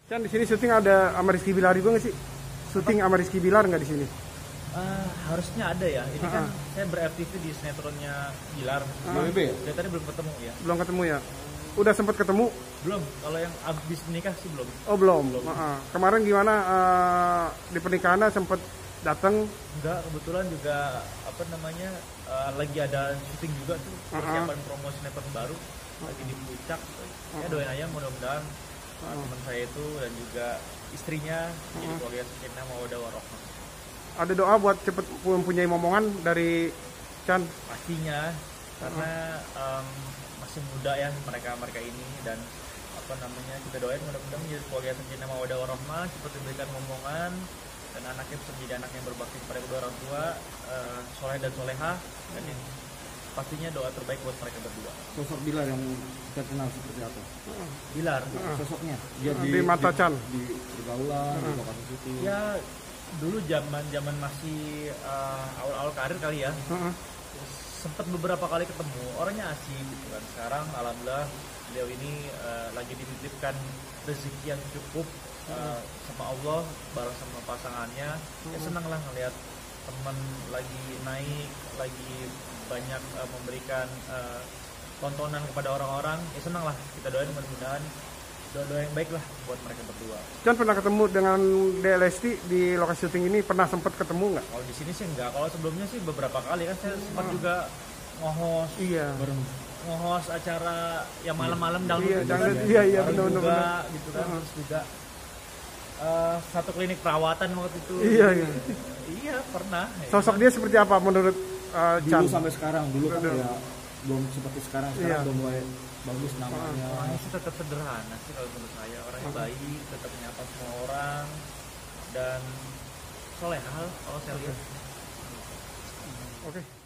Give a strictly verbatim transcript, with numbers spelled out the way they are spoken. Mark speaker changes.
Speaker 1: Chan, di sini syuting ada sama Rizky Bilar juga nggak sih? Syuting sama Rizky Bilar nggak di sini?
Speaker 2: Uh, harusnya ada ya. Ini kan uh-huh. saya ber-F T V di sinetronnya Bilar.
Speaker 1: Uh-huh.
Speaker 2: Ya? Dari tadi belum ketemu ya.
Speaker 1: Belum ketemu ya? Udah sempat ketemu?
Speaker 2: Belum. Kalau yang abis menikah sih belum.
Speaker 1: Oh belum. belum.
Speaker 2: Uh-huh.
Speaker 1: Kemarin gimana uh, di pernikahannya sempat datang?
Speaker 2: Enggak, kebetulan juga apa namanya uh, lagi ada syuting juga tuh persiapan uh-huh. promo sinetron baru uh-huh. lagi di puncak. Uh-huh. Ya doain aja mudah-mudahan uh-huh. teman saya itu dan juga istrinya uh-huh. jadi keluarga sakinah mawaddah warahmah. Ada
Speaker 1: doa buat cepet mempunyai momongan dari Chan?
Speaker 2: Pastinya, karena um, masih muda ya mereka mereka ini, dan apa namanya kita doain mudah-mudahan menjadi keluarga sakinah mawaddah warahmah, cepat diberikan momongan dan anaknya bisa menjadi anak yang berbakti kepada kedua orang tua, uh, soleh dan soleha, dan ini pastinya doa terbaik buat mereka berdua.
Speaker 3: Sosok Bilar yang kita kenal seperti apa?
Speaker 2: Bilar,
Speaker 3: sosoknya dia
Speaker 1: di, di mata Chan,
Speaker 3: di pergaulan, di lokasi syuting.
Speaker 2: Ya dulu zaman zaman masih uh, awal-awal karir kali ya, uh-huh. sempat beberapa kali ketemu, orangnya asik gitu kan. Sekarang alhamdulillah beliau ini uh, lagi dititipkan rezeki yang cukup uh, sama Allah, bareng sama pasangannya. Uh-huh. Ya senang lah ngelihat teman lagi naik, lagi banyak uh, memberikan uh, tontonan kepada orang-orang. Ya senang lah, kita doain mudah-mudahan doa-doa yang baik lah buat mereka berdua.
Speaker 1: Chan pernah ketemu dengan Dea Lesti di lokasi syuting ini, pernah sempat ketemu nggak?
Speaker 2: Kalau di sini sih enggak, kalau sebelumnya sih beberapa kali kan saya sempat hmm. juga ngohos,
Speaker 1: iya,
Speaker 2: bareng ngohos acara yang malam-malam dangdut,
Speaker 1: iya,
Speaker 2: gitu
Speaker 1: dangdut,
Speaker 2: kan,
Speaker 1: iya, iya,
Speaker 2: benar juga
Speaker 1: benar.
Speaker 2: gitu kan,
Speaker 1: uh-huh.
Speaker 2: terus juga uh, satu klinik perawatan waktu itu.
Speaker 1: Iya, iya.
Speaker 2: Iya pernah.
Speaker 1: Sosok
Speaker 2: ya,
Speaker 1: dia seperti apa menurut uh, Chan?
Speaker 3: Dulu sampai sekarang, dulu kan ya belum seperti sekarang, sekarang udah mulai bagus namanya.
Speaker 2: Orangnya sih tetap sederhana sih kalau menurut saya, orangnya uh-huh. baik, tetap menyapa semua orang dan solehah kalau saya lihat.
Speaker 1: Oke. Okay.